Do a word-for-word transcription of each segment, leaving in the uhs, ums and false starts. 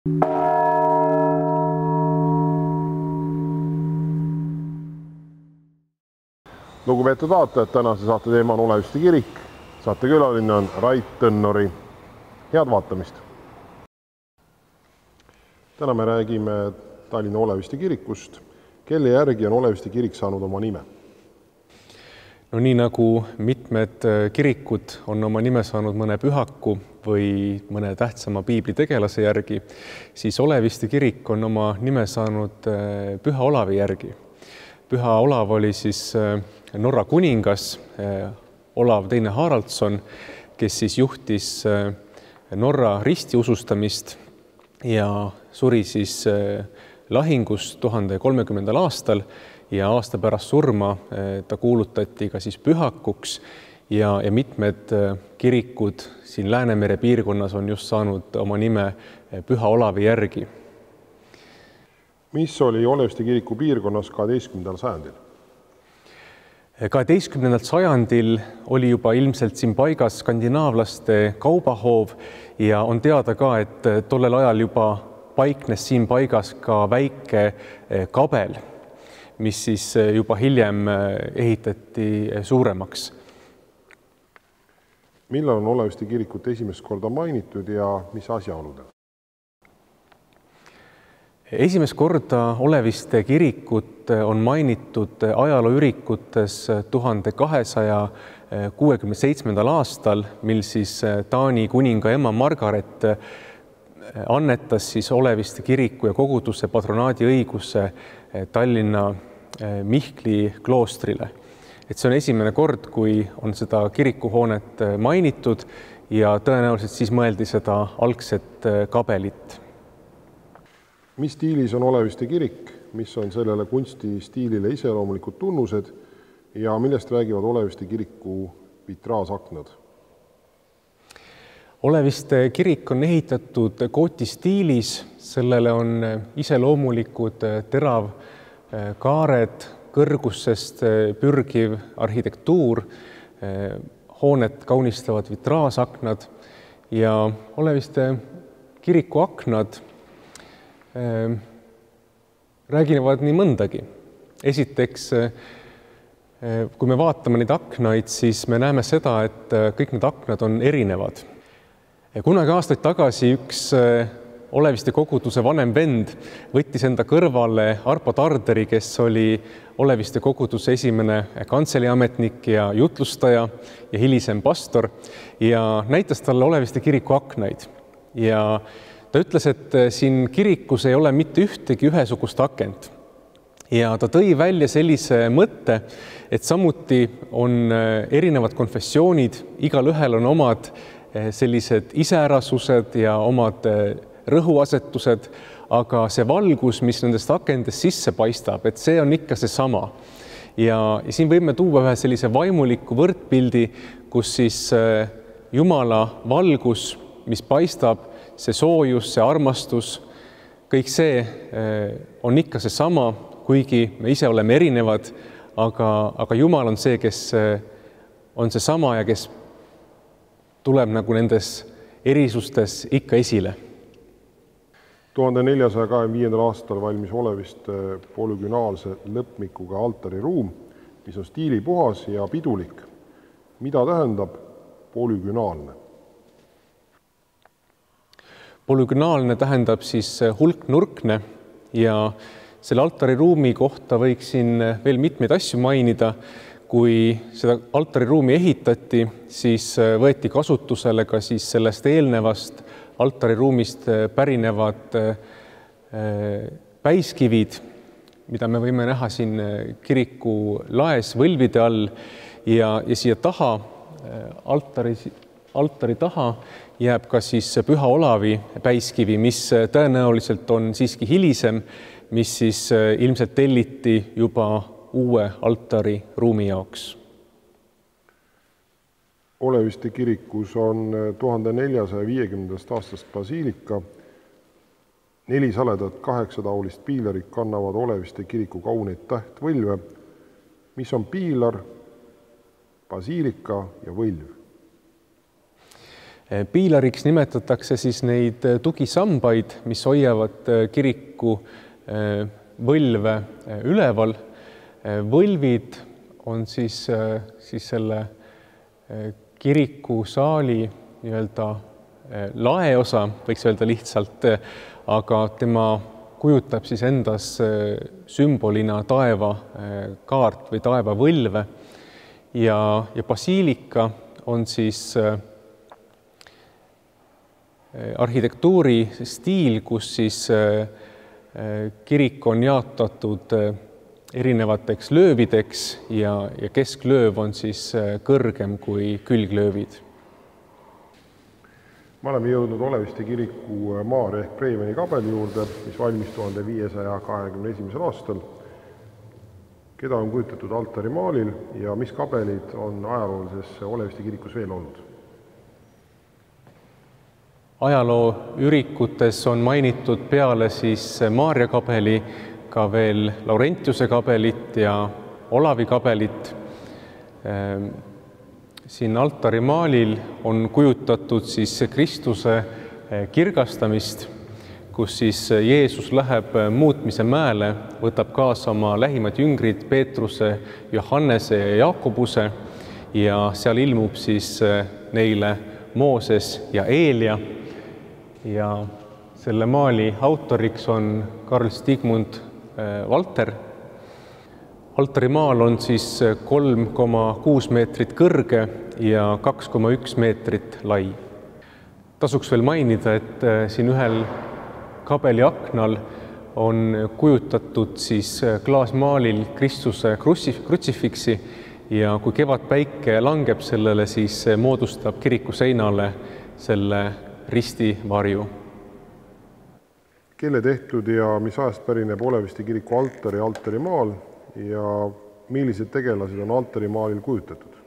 Lugupeetud vaatajad, tänase saate teema on Oleviste kirik. Saate külaline on Rait Tõnnori. Head vaatamist! Täna me räägime Tallinna Oleviste kirikust. Kelle järgi on Oleviste kirik saanud oma nime? No nii nagu mitmed kirikud on oma nime saanud mõne pühaku või mõne tähtsama piiblitegelase järgi, siis Oleviste kirik on oma nime saanud Püha Olavi järgi. Püha Olav oli siis Norra kuningas, Olav teine Haraldsson, kes siis juhtis Norra ristiusustamist ja suri siis lahingus tuhande kolmekümnendal aastal ja aasta pärast surma ta kuulutati ka siis pühakuks ja, ja mitmed kirikud siin Läänemere piirkonnas on just saanud oma nime Püha Olavi järgi. Mis oli Oleviste kiriku piirkonnas kaheteistkümnendal sajandil? kaheteistkümnendal sajandil oli juba ilmselt siin paigas skandinaavlaste kaubahoov ja on teada ka, et tollel ajal juba paiknes siin paigas ka väike kabel, mis siis juba hiljem ehitati suuremaks. Millal on Oleviste kirikut esimest korda mainitud ja mis asjaoludel? Esimest korda Oleviste kirikut on mainitud ajalooürikutes tuhande kahesaja kuuekümne seitsmendal aastal, mil siis Taani kuninga ema Margaret annetas siis Oleviste kiriku ja koguduse patronaadi õiguse Tallinna Mihkli kloostrile. Et see on esimene kord, kui on seda kirikuhoonet mainitud ja tõenäoliselt siis mõeldi seda algset kabelit. Mis stiilis on Oleviste kirik, mis on sellele kunstistiilile iseloomulikud tunnused ja millest räägivad Oleviste kiriku vitraasaknad? Oleviste kirik on ehitatud gootistiilis, sellele on iseloomulikud terav kaared, kõrgusest pürgiv arhitektuur, hoonet kaunistavad vitraasaknad ja Oleviste kiriku aknad rääginevad nii mõndagi. Esiteks, kui me vaatame neid aknaid, siis me näeme seda, et kõik need aknad on erinevad. Kunagi aastaid tagasi üks Oleviste koguduse vanem vend võttis enda kõrvale Arpo Tarderi, kes oli Oleviste koguduse esimene kantseliametnik ja jutlustaja ja hilisem pastor ja näitas talle Oleviste kiriku aknaid. Ja ta ütles, et siin kirikus ei ole mitte ühtegi ühesugust akent. Ja ta tõi välja sellise mõtte, et samuti on erinevad konfessioonid, igal ühel on omad sellised iseärasused ja omad rõhuasetused, aga see valgus, mis nendest akendest sisse paistab, et see on ikka see sama. Ja, ja siin võime tuua ühe sellise vaimuliku võrdpildi, kus siis Jumala valgus, mis paistab, see soojus, see armastus, kõik see on ikka see sama, kuigi me ise oleme erinevad, aga, aga Jumal on see, kes on see sama ja kes tuleb nagu nendes erisustes ikka esile. tuhande neljasaja kahekümne viiendal aastal valmis Oleviste polügonaalse lõpmikuga altariruum, mis on stiilipuhas ja pidulik. Mida tähendab polügonaalne? Polügonaalne tähendab siis hulknurkne ja selle altariruumi kohta võiksin veel mitmeid asju mainida. Kui seda altariruumi ehitati, siis võeti kasutusele ka siis sellest eelnevast altariruumist pärinevad päiskivid, mida me võime näha siin kiriku laes võlvide all ja, ja siia taha, altari, altari taha jääb ka siis Püha Olavi päiskivi, mis tõenäoliselt on siiski hilisem, mis siis ilmselt telliti juba uue altari ruumi jaoks. Oleviste kirikus on tuhande neljasaja viiekümnendast aastast basiilika. Neli saledat kaheksataulist piilarit kannavad Oleviste kiriku kauneid tähtvõlve, mis on piilar, basiilika ja võlv. Piilariks nimetatakse siis neid tugisambaid, mis hoiavad kiriku võlve üleval. Võlvid on siis, siis selle kirikusaali nii-öelda laeosa, võiks öelda lihtsalt, aga tema kujutab siis endas sümbolina taevakaart või taevavõlve ja, ja basiilika on siis arhitektuuri stiil, kus siis kirik on jaotatud erinevateks löövideks ja, ja kesklööv on siis kõrgem kui külglöövid. Me oleme jõudnud Oleviste kiriku Maarja ehk Breiveni kabeli juurde, mis valmis tuhande viiesaja kahekümne esimesel aastal. Keda on kujutatud altarimaalil ja mis kabelid on ajaloolises Oleviste kirikus veel olnud? Ajaloo ürikutes on mainitud peale siis Maarja kabeli ka veel Laurentiuse kabelit ja Olavi kabelit. Siin altarimaalil on kujutatud siis Kristuse kirgastamist, kus siis Jeesus läheb muutmise mäele, võtab kaasa oma lähimad jüngrid Peetruse, Johannese ja Jaakobuse ja seal ilmub siis neile Mooses ja Eelia. Ja selle maali autoriks on Karl Stigmund Valter. Altarimaal on siis kolm koma kuus meetrit kõrge ja kaks koma üks meetrit lai. Tasuks veel mainida, et siin ühel kabeli aknal on kujutatud siis klaasmaalil Kristuse krutsifiksi ja kui kevadpäike langeb sellele, siis moodustab kiriku seinale selle ristivarju. Kelle tehtud ja mis ajast pärineb Oleviste kiriku altari ja altarimaal ja millised tegelased on altarimaalil kujutatud?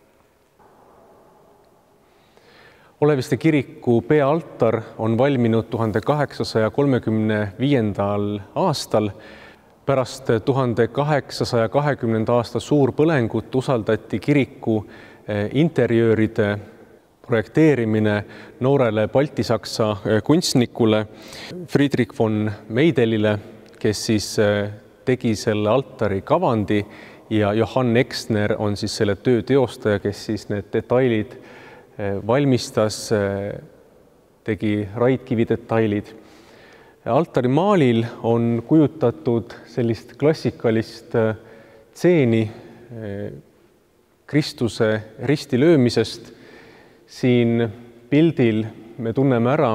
Oleviste kiriku peaaltar on valminud tuhande kaheksasaja kolmekümne viiendal aastal. Pärast tuhande kaheksasaja kahekümnenda aasta suurpõlengut usaldati kiriku interjööride projekteerimine noorele baltisaksa kunstnikule Friedrich von Meidelile, kes siis tegi selle altari kavandi ja Johann Exner on siis selle töö teostaja, kes siis need detailid valmistas, tegi raidkivi detailid. Altarimaalil on kujutatud sellist klassikalist stseeni Kristuse ristilöömisest. Siin pildil me tunneme ära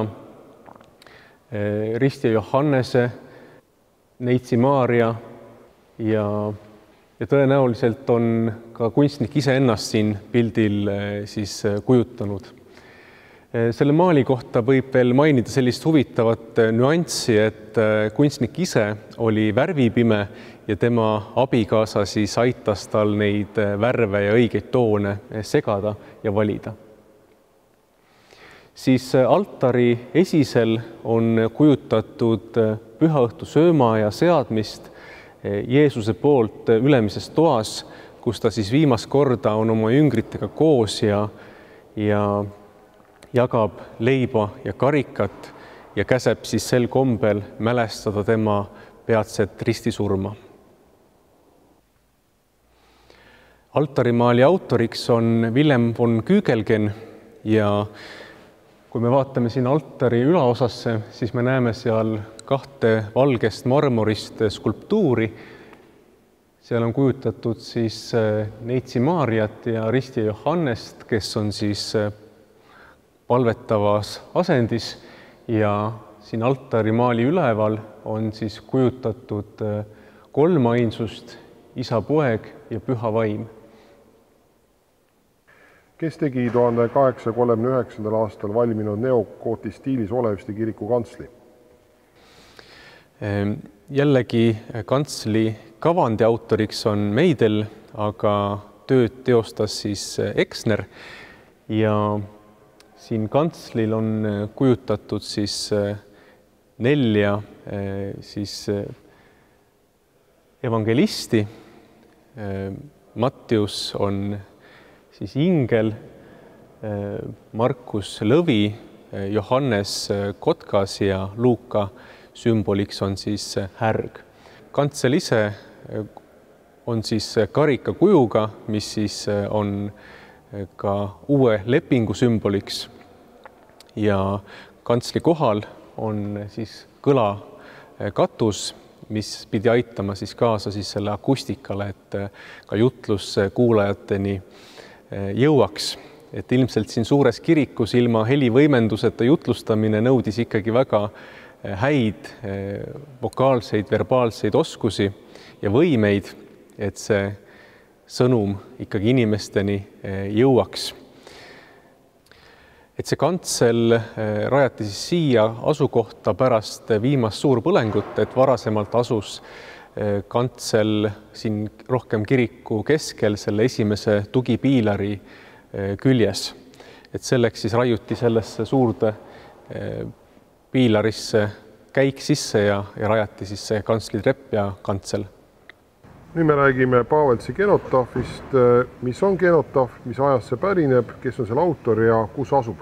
Risti Johannese, Neitsi Maarja ja, ja tõenäoliselt on ka kunstnik iseennast siin pildil siis kujutanud. Selle maali kohta võib veel mainida sellist huvitavat nüanssi, et kunstnik ise oli värvipime ja tema abikaasa siis aitas tal neid värve ja õigeid toone segada ja valida. Siis altari esisel on kujutatud pühaõhtu sööma ja seadmist Jeesuse poolt ülemises toas, kus ta siis viimast korda on oma jüngritega koos ja, ja jagab leiba ja karikat ja käseb siis sel kombel mälestada tema peatset ristisurma. Altarimaali autoriks on Willem von Kügelgen ja kui me vaatame siin altari ülaosasse, siis me näeme seal kahte valgest marmorist skulptuuri. Seal on kujutatud siis Neitsi Maarjat ja Risti Johannest, kes on siis palvetavas asendis ja siin altarimaali üleval on siis kujutatud kolm ainsust, Isa, Poeg ja Püha Vaim. Kes tegi tuhande kaheksasaja kolmekümne üheksandal aastal valminud neokooti stiilis Oleviste kiriku kantsli? Jällegi kantsli kavandi autoriks on Meidel, aga tööd teostas siis Exner ja siin kantslil on kujutatud siis nelja siis evangelisti. Mattius on siis ingel, Markus Lõvi, Johannes Kotkas ja Luuka sümboliks on siis härg. Kantsel ise on siis karikakujuga, mis siis on ka uue lepingu sümboliks ja kantsli kohal on siis kõlakatus, mis pidi aitama siis kaasa siis selle akustikale, et ka jutlus kuulajateni jõuaks. Et ilmselt siin suures kirikus ilma helivõimenduseta jutlustamine nõudis ikkagi väga häid vokaalseid, verbaalseid oskusi ja võimeid, et see sõnum ikkagi inimesteni jõuaks. Et see kantsel rajati siis siia asukohta pärast viimast suurpõlengut, et varasemalt asus kantsel siin rohkem kiriku keskel selle esimese tugipiilari küljes. Et selleks siis raiuti sellesse suurde piilarisse käik sisse ja, ja rajati siis see kantslitrepp ja kantsel. Nüüd me räägime Pavelsi kenotafist. Mis on kenotaf, mis ajast see pärineb, kes on selle autor ja kus asub?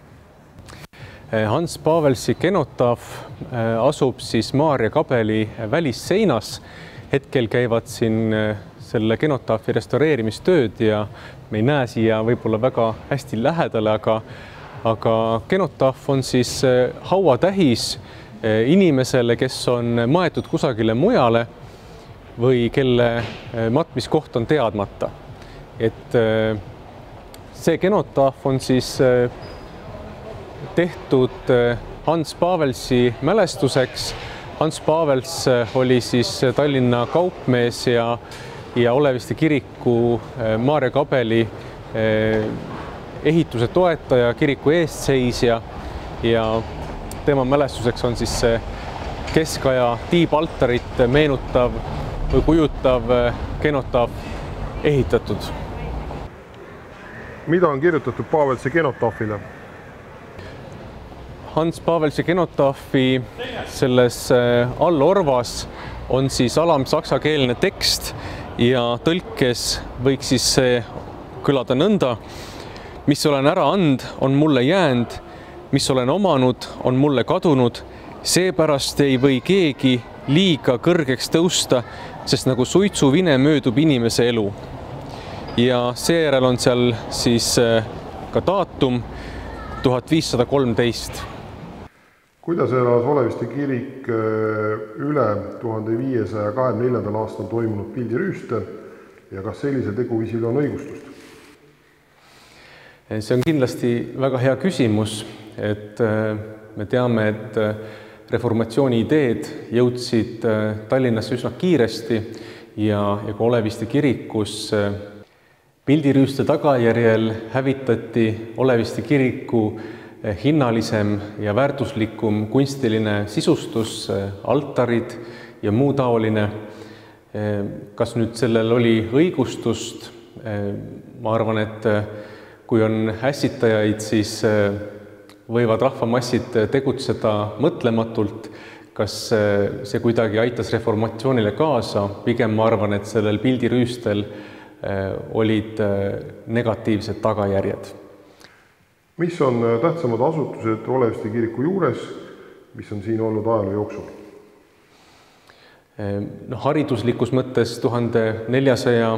Hans Pavelsi kenotaf asub siis Maarja kabeli välisseinas. Hetkel käivad siin selle kenotafi restaureerimistööd ja me ei näe siia võib-olla väga hästi lähedale, aga, aga kenotaf on siis hauatähis inimesele, kes on maetud kusagile mujale või kelle matmiskoht on teadmata. Et see kenotaf on siis tehtud Hans Pavelsi mälestuseks. Hans Pavels oli siis Tallinna kaupmees ja, ja Oleviste kiriku Maarja kabeli ehituse toetaja, kiriku eestseisja ja tema mälestuseks on siis see keskaja tiibaltarit meenutav või kujutav kenotaf ehitatud. Mida on kirjutatud Pavelsi kenotafile? Hans Pavelsi kenotafi selles allorvas on siis alamsaksakeelne tekst ja tõlkes võiks siis see kõlada nõnda. Mis olen ära and, on mulle jäänd, mis olen omanud, on mulle kadunud, seepärast ei või keegi liiga kõrgeks tõusta, sest nagu suitsuvine möödub inimese elu. Ja seejärel on seal siis ka daatum tuhat viissada kolmteist. Kuidas elas Oleviste kirik üle tuhande viiesaja kahekümne neljandal aastal toimunud pildirüüste ja kas sellisel teguviisil on õigustust? See on kindlasti väga hea küsimus, et me teame, et reformatsiooni ideed jõudsid Tallinnasse üsna kiiresti ja, ja ka Oleviste kirikus pildirüüste tagajärjel hävitati Oleviste kiriku hinnalisem ja väärtuslikum kunstiline sisustus, altarid ja muu taoline. Kas nüüd sellel oli õigustust? Ma arvan, et kui on ässitajaid, siis võivad rahvamassid tegutseda mõtlematult, kas see kuidagi aitas reformatsioonile kaasa. Pigem ma arvan, et sellel pildirüüstel olid negatiivsed tagajärjed. Mis on tähtsamad asutused Oleviste kiriku juures, mis on siin olnud ajaloo jooksul? No, hariduslikus mõttes tuhande neljasaja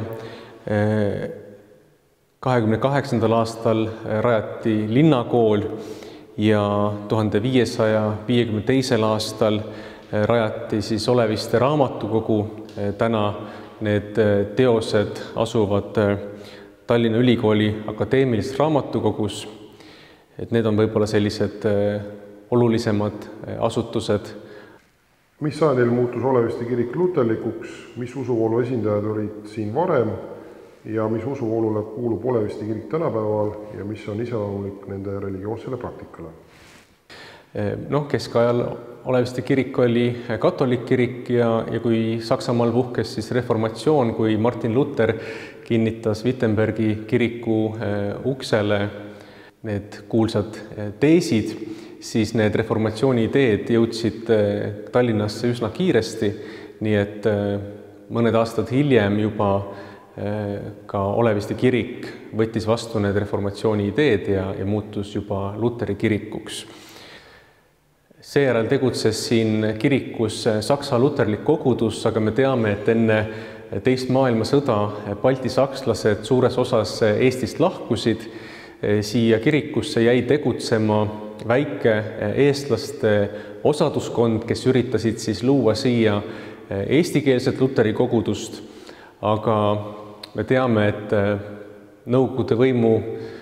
kahekümne kaheksandal aastal rajati linnakool ja tuhande viiesaja viiekümne teisel aastal rajati siis Oleviste raamatukogu. Täna need teosed asuvad Tallinna Ülikooli akadeemilises raamatukogus. Et need on võib-olla sellised olulisemad asutused. Mis sajandil muutus Oleviste kirik luterlikuks, mis usuvoolu esindajad olid siin varem ja mis usuvoolule kuulub Oleviste kirik tänapäeval ja mis on iseloomulik nende religioossele praktikale? Noh, keskajal Oleviste kirik oli katolik kirik ja, ja kui Saksamaal puhkes siis reformatsioon, kui Martin Luther kinnitas Wittenbergi kiriku uksele need kuulsad teesid, siis need reformatsiooni ideed jõudsid Tallinnasse üsna kiiresti, nii et mõned aastad hiljem juba ka Oleviste kirik võttis vastu need reformatsiooni ideed ja, ja muutus juba Luteri kirikuks. Seejärel tegutses siin kirikus Saksa luterlik kogudus, aga me teame, et enne teist maailmasõda Balti sakslased suures osas Eestist lahkusid. Siia kirikusse jäi tegutsema väike eestlaste osaduskond, kes üritasid siis luua siia eestikeelset luteri kogudust, aga me teame, et Nõukogude võimu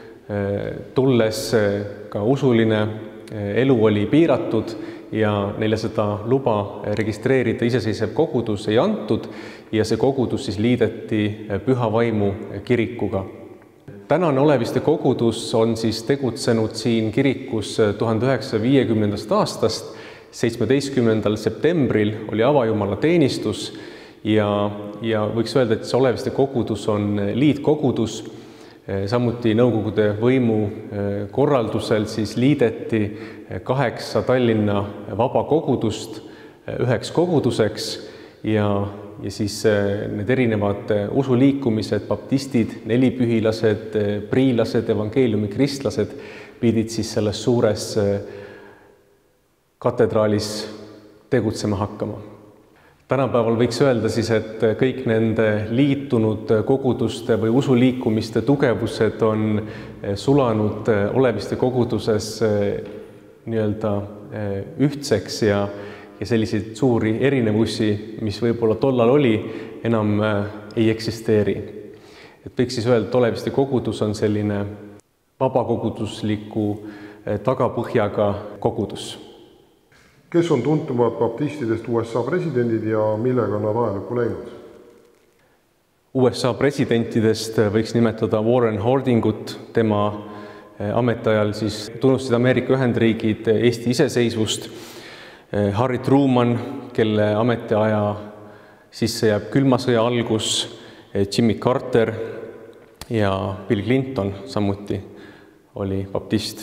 tulles ka usuline elu oli piiratud ja neile seda luba registreerida iseseisev kogudus ei antud ja see kogudus siis liideti Püha Vaimu kirikuga. Tänane Oleviste kogudus on siis tegutsenud siin kirikus tuhande üheksasaja viiekümnendast aastast. seitsmeteistkümnendal septembril oli avajumala teenistus ja, ja võiks öelda, et see Oleviste kogudus on liitkogudus. Samuti Nõukogude võimu korraldusel siis liideti kaheksa Tallinna vabakogudust üheks koguduseks ja, ja siis need erinevad usuliikumised, baptistid, nelipühilased, priilased, evangeeliumikristlased pidid siis selles suures katedraalis tegutsema hakkama. Tänapäeval võiks öelda siis, et kõik nende liitunud koguduste või usuliikumiste tugevused on sulanud Oleviste koguduses nii-öelda ühtseks ja, ja selliseid suuri erinevusi, mis võib-olla tollal oli, enam ei eksisteeri. Et võiks siis öelda, et Oleviste kogudus on selline vabakogudusliku tagapõhjaga kogudus. Kes on tuntumad baptistidest U S A presidendid ja millega nad ajalukku läinud? U S A presidentidest võiks nimetada Warren Hardingut, tema ametiajal siis tunnustasid Ameerika Ühendriigid Eesti iseseisvust, Harry Truman, kelle ametiaja sisse jääb külma sõja algus, Jimmy Carter ja Bill Clinton samuti oli baptist.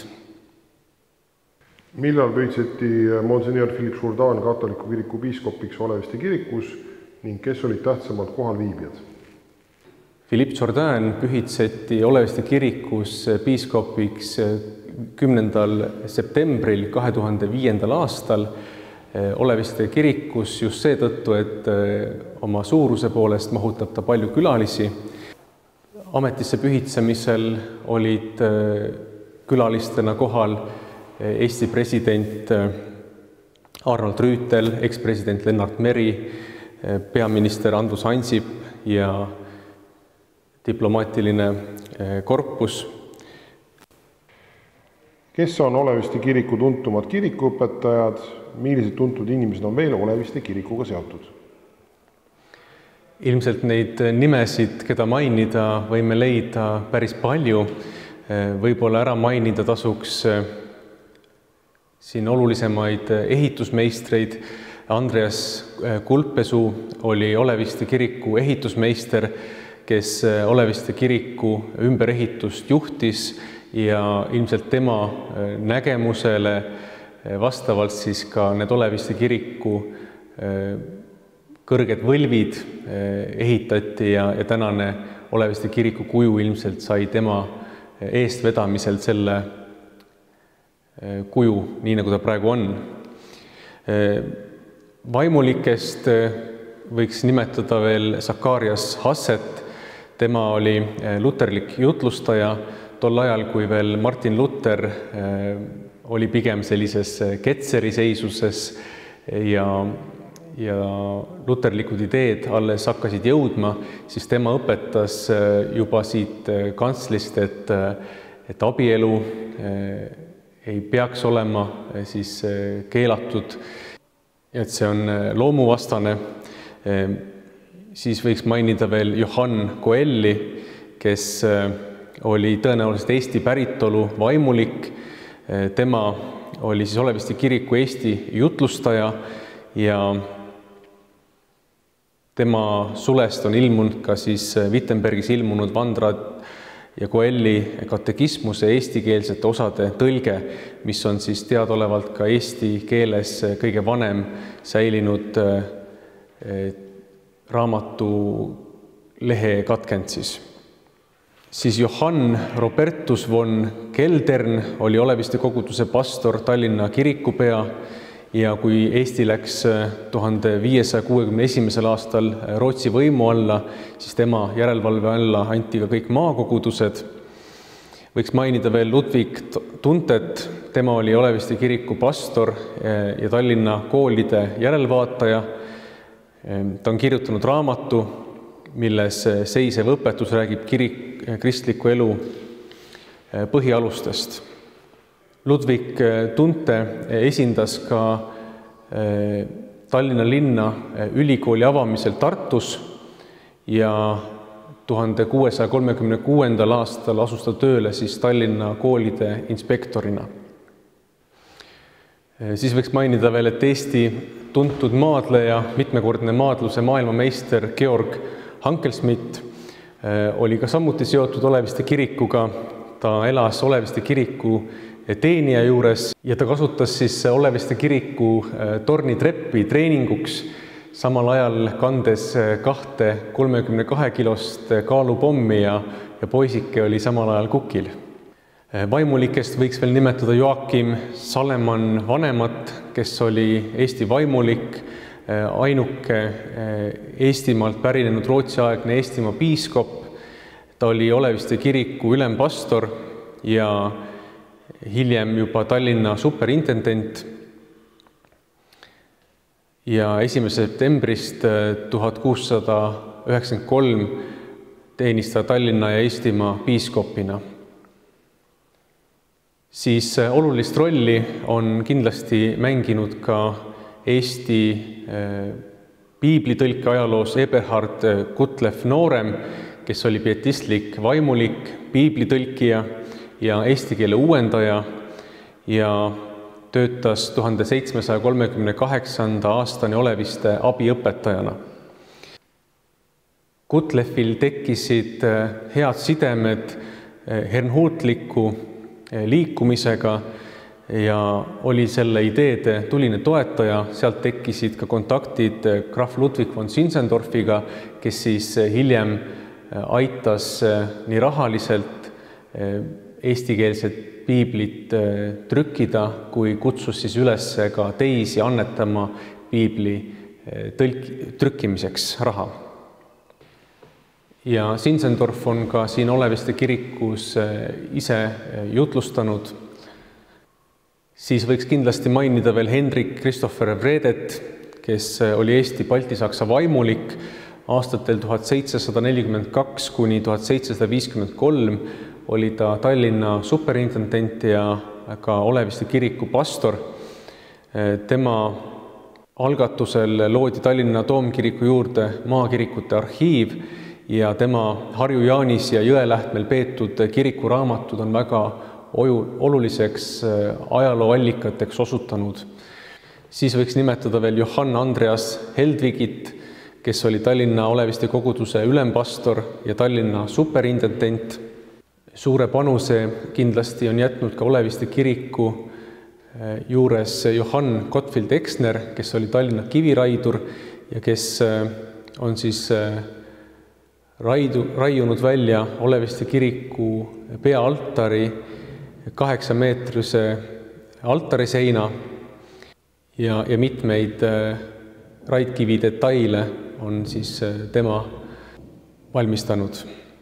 Millal pühitseti Monsignor Philip Jourdan katoliku kiriku piiskopiks Oleviste kirikus ning kes olid tähtsamad kohalviibijad? Philip Jourdan pühitseti Oleviste kirikus piiskopiks kümnendal septembril kahe tuhande viiendal aastal. Oleviste kirikus just seetõttu, et oma suuruse poolest mahutab ta palju külalisi. Ametisse pühitsemisel olid külalistena kohal Eesti president Arnold Rüütel, ekspresident Lennart Meri, peaminister Andrus Ansip ja diplomaatiline korpus. Kes on Oleviste kiriku tuntumad kirikuõpetajad, millised tuntud inimesed on veel Oleviste kirikuga seotud? Ilmselt neid nimesid, keda mainida, võime leida päris palju. Võib-olla ära mainida tasuks siin olulisemaid ehitusmeistreid. Andreas Kulpesuu oli Oleviste kiriku ehitusmeister, kes Oleviste kiriku ümberehitust juhtis ja ilmselt tema nägemusele vastavalt siis ka need Oleviste kiriku kõrged võlvid ehitati ja, ja tänane Oleviste kiriku kuju ilmselt sai tema eestvedamisel selle kuju, nii nagu ta praegu on. Vaimulikest võiks nimetada veel Sakarias Hasset. Tema oli luterlik jutlustaja tol ajal, kui veel Martin Luther oli pigem sellises Ketzeri seisuses ja, ja luterlikud ideed alles hakkasid jõudma, siis tema õpetas juba siit kantslist, et, et abielu ei peaks olema siis keelatud, et see on loomuvastane. Siis võiks mainida veel Johann Coelli, kes oli tõenäoliselt Eesti päritolu vaimulik. Tema oli siis Oleviste kiriku Eesti jutlustaja ja tema sulest on ilmunud ka siis Wittenbergis ilmunud Vandrad ja Coelli katekismuse eestikeelsete osade tõlge, mis on siis teadaolevalt ka eesti keeles kõige vanem säilinud raamatu lehe katkend siis. Siis Johann Robertus von Geldern oli Oleviste koguduse pastor, Tallinna kirikupea ja kui Eesti läks tuhande viiesaja kuuekümne esimesel aastal Rootsi võimu alla, siis tema järelevalve alla anti ka kõik maakogudused. Võiks mainida veel Ludwig Tuntet, tema oli Oleviste kiriku pastor ja Tallinna koolide järelvaataja. Ta on kirjutanud raamatu, milles seisev õpetus räägib kirik, kristliku elu põhialustest. Ludwig Tunte esindas ka Tallinna linna ülikooli avamisel Tartus ja tuhande kuuesaja kolmekümne kuuendal aastal asus ta tööle siis Tallinna koolide inspektorina. Siis võiks mainida veel, et Eesti tuntud maadleja, mitmekordne maadluse maailmameister Georg Hankelsmith oli ka samuti seotud Oleviste kirikuga. Ta elas Oleviste kiriku teenija juures ja ta kasutas siis Oleviste kiriku tornitreppi treeninguks, samal ajal kandes kahte kolmekümne kahe kilost kaalupommi ja, ja poisike oli samal ajal kukil. Vaimulikest võiks veel nimetada Joakim Salemann vanemat, kes oli Eesti vaimulik, ainuke Eestimaalt pärinenud Rootsi-aegne Eestimaa piiskop. Ta oli Oleviste kiriku ülempastor ja hiljem juba Tallinna superintendent. Ja esimesest septembrist tuhat kuussada üheksakümmend kolm teenis ta Tallinna ja Eestimaa piiskopina. Siis olulist rolli on kindlasti mänginud ka Eesti piiblitõlke ajaloos Eberhard Kutlef Noorem, kes oli pietistlik vaimulik, piiblitõlkija ja eesti keele uuendaja ja töötas tuhande seitsmesaja kolmekümne kaheksanda aastani Oleviste abiõpetajana. Kutlefil tekkisid head sidemed hernhuutliku liikumisega ja oli selle ideede tuline toetaja. Sealt tekkisid ka kontaktid krahv Ludwig von Zinzendorfiga, kes siis hiljem aitas nii rahaliselt eestikeelset piiblit trükkida, kui kutsus siis üles ka teisi annetama piibli tõlk, trükkimiseks raha. Ja Zinzendorf on ka siin Oleviste kirikus ise jutlustanud. Siis võiks kindlasti mainida veel Hendrik Christopher Vredet, kes oli Eesti baltisaksa vaimulik aastatel tuhat seitsesada nelikümmend kaks kuni tuhat seitsesada viiskümmend kolm. Oli ta Tallinna superintendent ja ka Oleviste kiriku pastor. Tema algatusel loodi Tallinna Toomkiriku juurde maakirikute arhiiv ja tema Harju Jaanis ja Jõelähtmel peetud kirikuraamatud on väga oluliseks ajalooallikateks osutanud. Siis võiks nimetada veel Johann Andreas Heldvigit, kes oli Tallinna Oleviste koguduse ülempastor ja Tallinna superintendent. Suure panuse kindlasti on jätnud ka Oleviste kiriku juures Johann Gottfried Exner, kes oli Tallinna kiviraidur ja kes on siis raidu, raiunud välja Oleviste kiriku peaaltari kaheksameetrise altariseina ja, ja mitmeid raidkivi detaile on siis tema valmistanud.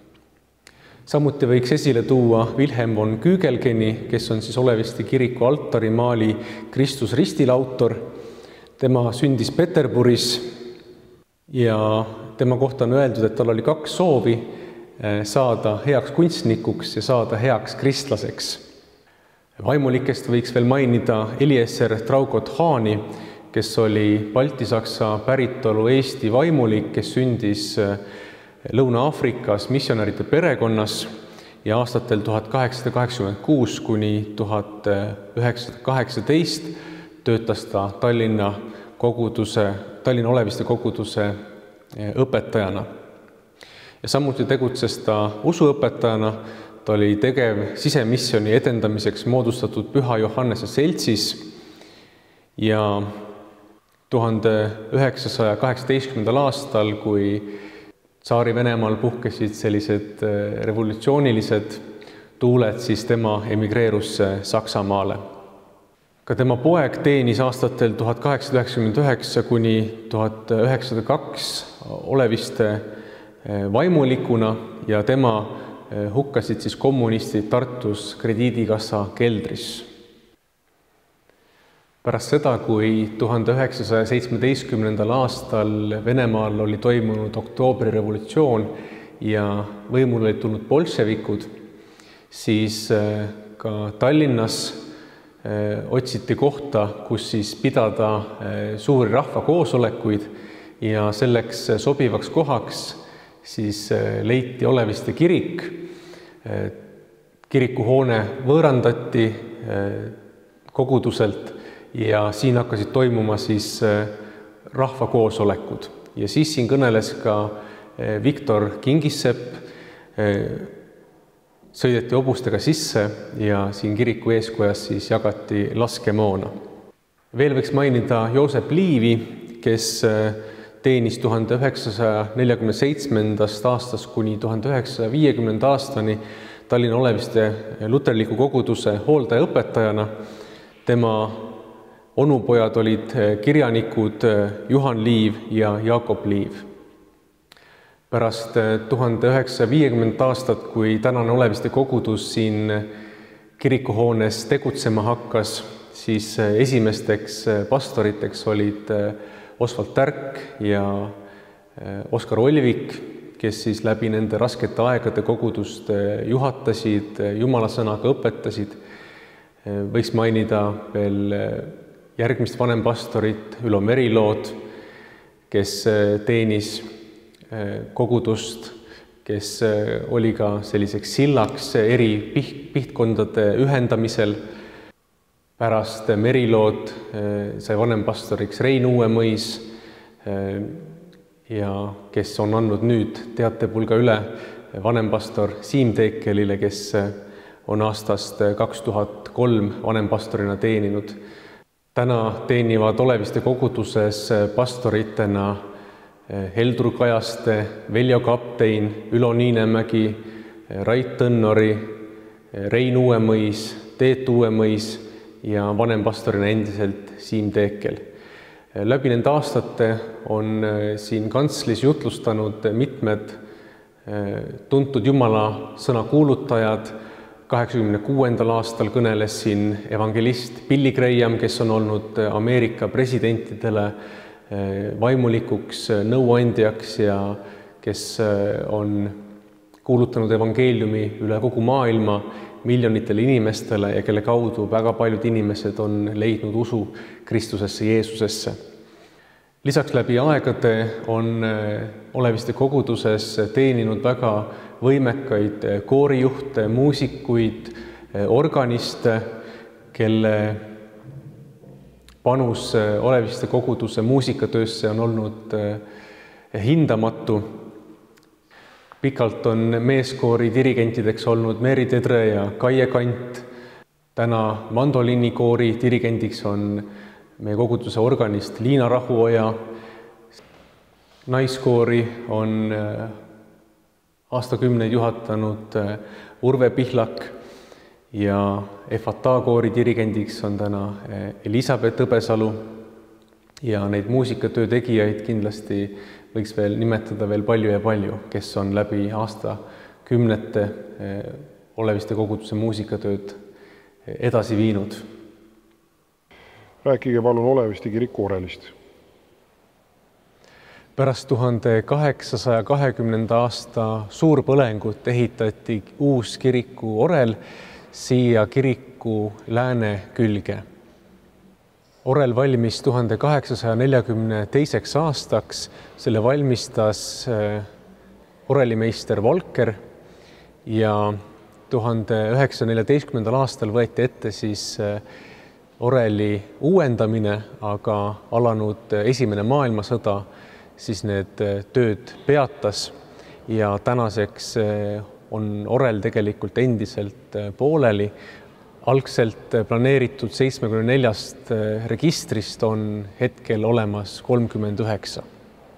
Samuti võiks esile tuua Wilhelm von Kügelgeni, kes on siis Oleviste kiriku altarimaali Kristus ristil autor. Tema sündis Peterburis ja tema kohta on öeldud, et tal oli kaks soovi: saada heaks kunstnikuks ja saada heaks kristlaseks. Vaimulikest võiks veel mainida Eliezer Traugott Haani, kes oli baltisaksa päritolu Eesti vaimulik, kes sündis Lõuna-Aafrikas missionäride perekonnas ja aastatel tuhat kaheksasada kaheksakümmend kuus kuni tuhat üheksasada kaheksateist töötas ta Tallinna koguduse, Tallinna Oleviste koguduse õpetajana. Ja samuti tegutses ta usuõpetajana. Ta oli tegev sisemissioni edendamiseks moodustatud Püha Johannese seltsis ja tuhande üheksasaja kaheksateistkümnendal aastal, kui Tsaari-Venemaal puhkesid sellised revolutsioonilised tuuled, siis tema emigreerus Saksamaale. Ka tema poeg teenis aastatel tuhat kaheksasada üheksakümmend üheksa kuni tuhat üheksasada kaks Oleviste vaimulikuna ja tema hukkasid siis kommunistid Tartus krediidikassa keldris. Pärast seda, kui tuhande üheksasaja seitsmeteistkümnendal aastal Venemaal oli toimunud oktoobrirevolutsioon ja võimule olid tulnud bolševikud, siis ka Tallinnas otsiti kohta, kus siis pidada suuri rahvakoosolekuid ja selleks sobivaks kohaks siis leiti Oleviste kirik. Kirikuhoone võõrandati koguduselt ja siin hakkasid toimuma siis rahvakoosolekud. Ja siis siin kõneles ka Viktor Kingissepp, sõideti hobustega sisse ja siin kiriku eeskojas siis jagati laskemoona. Veel võiks mainida Joosep Liivi, kes teenis tuhande üheksasaja neljakümne seitsmendast aastast kuni tuhande üheksasaja viiekümnenda aastani Tallinna Oleviste luterliku koguduse hooldajaõpetajana. Tema onupojad olid kirjanikud Juhan Liiv ja Jakob Liiv. Pärast tuhande üheksasaja viiekümnendat aastat, kui tänane Oleviste kogudus siin kirikuhoones tegutsema hakkas, siis esimesteks pastoriteks olid Osvald Tärk ja Oskar Olvik, kes siis läbi nende raskete aegade kogudust juhatasid, jumalasõnaga õpetasid. Võiks mainida veel järgmist vanempastorit Ülo Merilood, kes teenis kogudust, kes oli ka selliseks sillaks eri pihtkondade ühendamisel. Pärast Merilood sai vanempastoriks Rein Uuemõis ja kes on andnud nüüd teatepulga üle vanempastor Siim Teekelile, kes on aastast kaks tuhat kolm vanempastorina teeninud. Täna teenivad Oleviste koguduses pastoritena Heldur Kajaste, Veljo Kaptein, Ülo Niinemägi, Rait Tõnnori, Rein Uuemõis, Teet Uuemõis ja vanempastorina endiselt Siim Teekel. Läbi nende aastate on siin kantslis jutlustanud mitmed tuntud Jumala sõna kuulutajad. kaheksakümne kuuendal aastal kõneles siin evangelist Billy Graham, kes on olnud Ameerika presidentidele vaimulikuks nõuandjaks ja kes on kuulutanud evangeeliumi üle kogu maailma miljonitele inimestele ja kelle kaudu väga paljud inimesed on leidnud usu Kristusesse, Jeesusesse. Lisaks läbi aegade on Oleviste koguduses teeninud väga võimekaid koorijuhte, muusikuid, organiste, kelle panus Oleviste koguduse muusikatöösse on olnud hindamatu. Pikalt on meeskoori dirigentideks olnud Meri Tedre ja Kaie Kant. Täna mandoliinikoori dirigendiks on meie koguduse organist Liina Rahuoja. Naiskoori on aastakümneid juhatanud Urve Pihlak ja F A T A koori dirigendiks on täna Elisabeth Õbesalu ja neid muusikatöö tegijaid kindlasti võiks veel nimetada veel palju ja palju, kes on läbi aastakümnete Oleviste koguduse muusikatööd edasi viinud. Rääkige palun Oleviste kiriku orelist. Pärast tuhande kaheksasaja kahekümnenda aasta suurpõlengut ehitati uus kiriku orel siia kiriku lääne külge. Orel valmis tuhande kaheksasaja neljakümne teiseks aastaks, selle valmistas orelimeister Volker ja tuhande üheksasaja neljateistkümnendal aastal võeti ette siis oreli uuendamine, aga alanud esimene maailmasõda siis need tööd peatas ja tänaseks on orel tegelikult endiselt pooleli. Algselt planeeritud seitsmekümne neljast registrist on hetkel olemas kolmkümmend üheksa.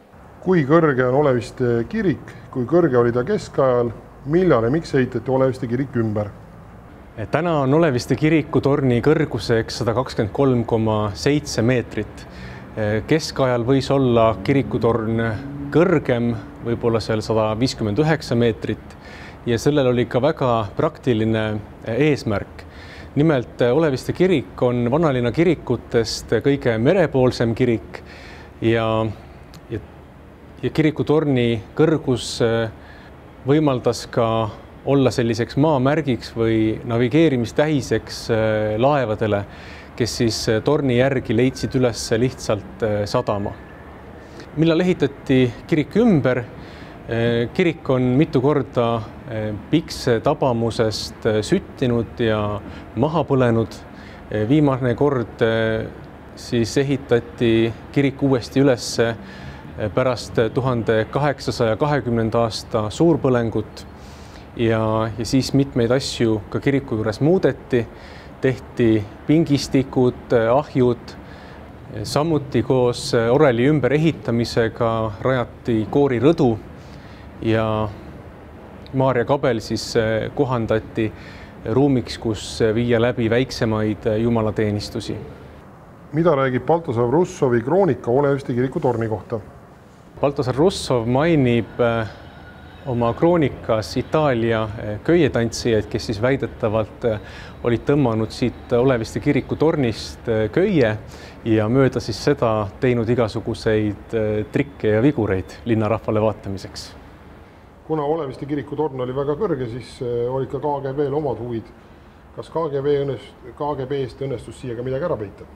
kui kõrge on Oleviste kirik, kui kõrge oli ta keskajal, millal ja miks ehitati Oleviste kirik ümber? Täna on Oleviste kiriku torni kõrguseks sada kakskümmend kolm koma seitse meetrit. Keskajal võis olla kirikutorn kõrgem, võib-olla seal sada viiskümmend üheksa meetrit ja sellel oli ka väga praktiline eesmärk. Nimelt Oleviste kirik on vanalinna kirikutest kõige merepoolsem kirik ja, ja, ja kirikutorni kõrgus võimaldas ka olla selliseks maamärgiks või navigeerimistähiseks laevadele, kes siis torni järgi leidsid üles lihtsalt sadama. Millal ehitati kirik ümber? Kirik on mitu korda Pikse tabamusest süttinud ja maha põlenud. Viimane kord siis ehitati kirik uuesti üles pärast tuhande kaheksasaja kahekümnenda aasta suurpõlengut ja, ja siis mitmeid asju ka kiriku juures muudeti. Tehti pingistikud, ahjud, samuti koos oreli ümberehitamisega rajati koorirõdu ja Maarja kabel siis kohandati ruumiks, kus viia läbi väiksemaid jumalateenistusi. Mida räägib Baltasar Russovi kroonika Oleviste kiriku torni kohta? Baltasar Russov mainib oma kroonikas Itaalia köietantsijaid, kes siis väidetavalt olid tõmmanud siit Oleviste kiriku tornist köie ja mööda siis seda teinud igasuguseid trikke ja vigureid linnarahvale vaatamiseks. Kuna Oleviste kiriku torn oli väga kõrge, siis olid ka K G B-l omad huvid. Kas K G B õnnest, K G B-st õnnestus siia ka midagi ära peita?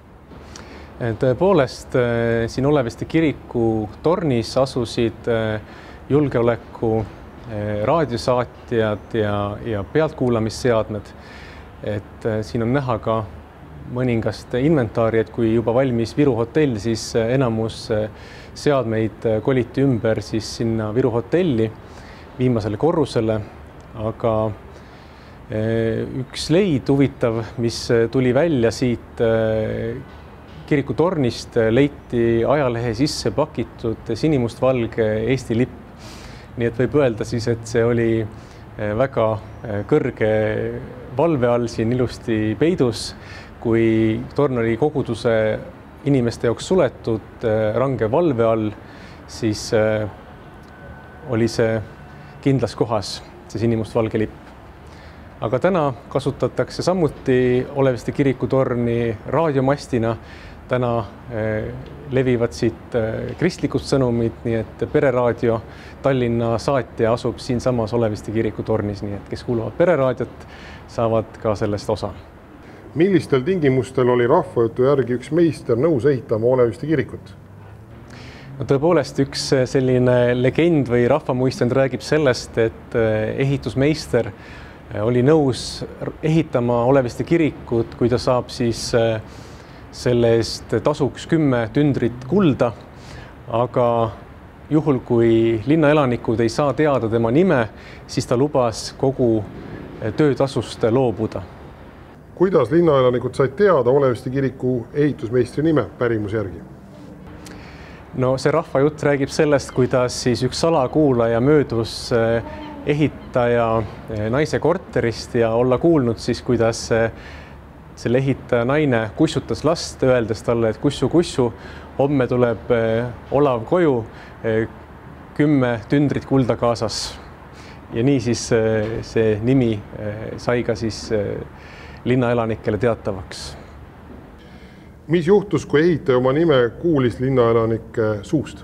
Tõepoolest, siin Oleviste kiriku tornis asusid julgeoleku raadiosaatjad ja, ja pealtkuulamisseadmed. Et siin on näha ka mõningast inventaari, et kui juba valmis Viru hotell, siis enamus seadmeid koliti ümber siis sinna Viru hotelli viimasele korrusele, aga üks leid huvitav, mis tuli välja siit kiriku tornist, leiti ajalehe sisse pakitud sinimustvalge Eesti lipp. Nii et võib öelda siis, et see oli väga kõrge valve all siin ilusti peidus, kui torn oli koguduse inimeste jaoks suletud range valve all, siis oli see kindlas kohas, see sinimustvalge lipp. Aga täna kasutatakse samuti Oleviste kiriku torni raadiomastina. Täna levivad siit kristlikud sõnumid, nii et Pereraadio Tallinna saatja asub siinsamas Oleviste kiriku tornis, nii et kes kuuluvad Pereraadiot, saavad ka sellest osa. Millistel tingimustel oli rahvajutu järgi üks meister nõus ehitama Oleviste kirikut? No tõepoolest, üks selline legend või rahvamuistand räägib sellest, et ehitusmeister oli nõus ehitama Oleviste kirikut, kui ta saab siis selle eest tasuks kümme tündrit kulda, aga juhul, kui linnaelanikud ei saa teada tema nime, siis ta lubas kogu töötasust loobuda. Kuidas linnaelanikud said teada Oleviste kiriku ehitusmeistri nime pärimuse järgi? No see rahvajutt räägib sellest, kuidas siis üks salakuulaja möödus ehitaja naise korterist ja olla kuulnud siis, kuidas selle ehitaja naine kussutas last, öeldes talle, et kussu, kussu, homme tuleb Olav koju, kümme tündrit kulda kaasas. Ja nii siis see nimi sai ka siis linnaelanikele teatavaks. Mis juhtus, kui ehitaja oma nime kuulis linnaelanike suust?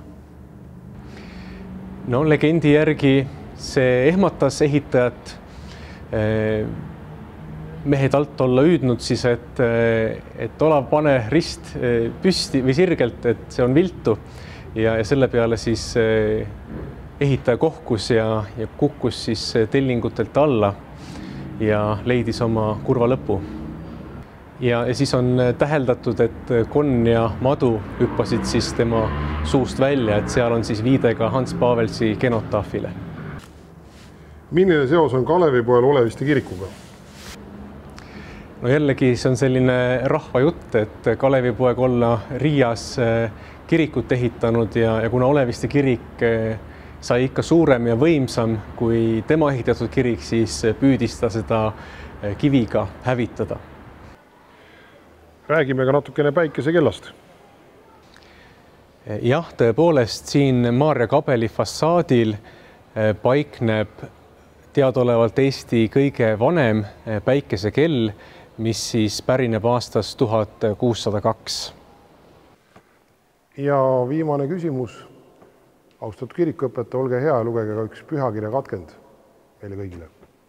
No legendi järgi see ehmatas ehitajat. Mehed alt olla hüüdnud siis, et, et Olav, pane rist püsti või sirgelt, et see on viltu. Ja, ja selle peale siis ehitaja kohkus ja, ja kukkus siis tellingutelt alla ja leidis oma kurva lõpu. Ja, ja siis on täheldatud, et konn ja madu hüppasid siis tema suust välja, et seal on siis viide ka Hans Pavelsi genotaafile. Milline seos on Kalevipojal Oleviste kirikuga? no jällegi see on selline rahvajutt, et Kalevipoeg olla Riias kirikut ehitanud ja, ja kuna Oleviste kirik sai ikka suurem ja võimsam kui tema ehitatud kirik, siis püüdis ta seda kiviga hävitada. Räägime ka natukene päikesekellast. Jah, tõepoolest siin Maarja kabeli fassaadil paikneb teadaolevalt Eesti kõige vanem päikesekell, mis siis pärineb aastast tuhat kuussada kaks. Ja viimane küsimus. Austatud kirikuõpetaja, olge hea ja lugege ka üks pühakirja katkend meile kõigile.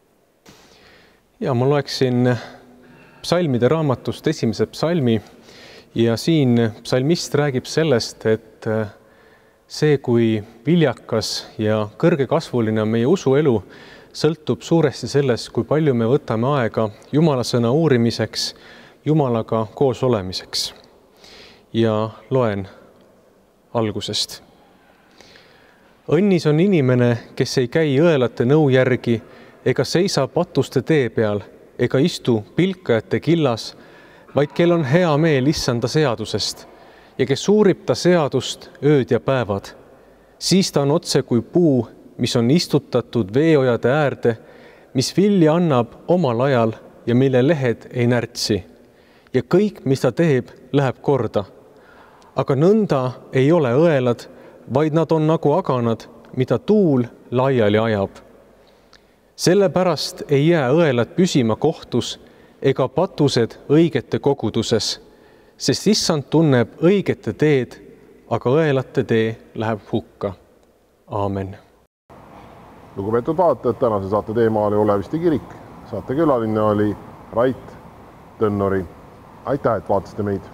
Ja ma loeksin psalmide raamatust esimese psalmi ja siin psalmist räägib sellest, et see, kui viljakas ja kõrgekasvuline on meie usuelu, sõltub suuresti sellest, kui palju me võtame aega Jumala sõna uurimiseks, Jumalaga koos olemiseks. Ja loen algusest. Õnnis on inimene, kes ei käi õelate nõu järgi ega seisa patuste tee peal ega istu pilkajate killas, vaid kel on hea meel issanda seadusest ja kes uurib ta seadust ööd ja päevad. Siis ta on otse kui puu, mis on istutatud veeojade äärde, mis vilja annab omal ajal ja mille lehed ei närtsi. Ja kõik, mis ta teeb, läheb korda. Aga nõnda ei ole õelad, vaid nad on nagu aganad, mida tuul laiali ajab. Sellepärast ei jää õelad püsima kohtus ega patused õigete koguduses, sest issand tunneb õigete teed, aga õelate tee läheb hukka. Aamen. Lugupeetud vaatajad, tänase saate teema oli Oleviste kirik. Saate külaline oli Rait Tõnnori. Aitäh, et vaatasite meid!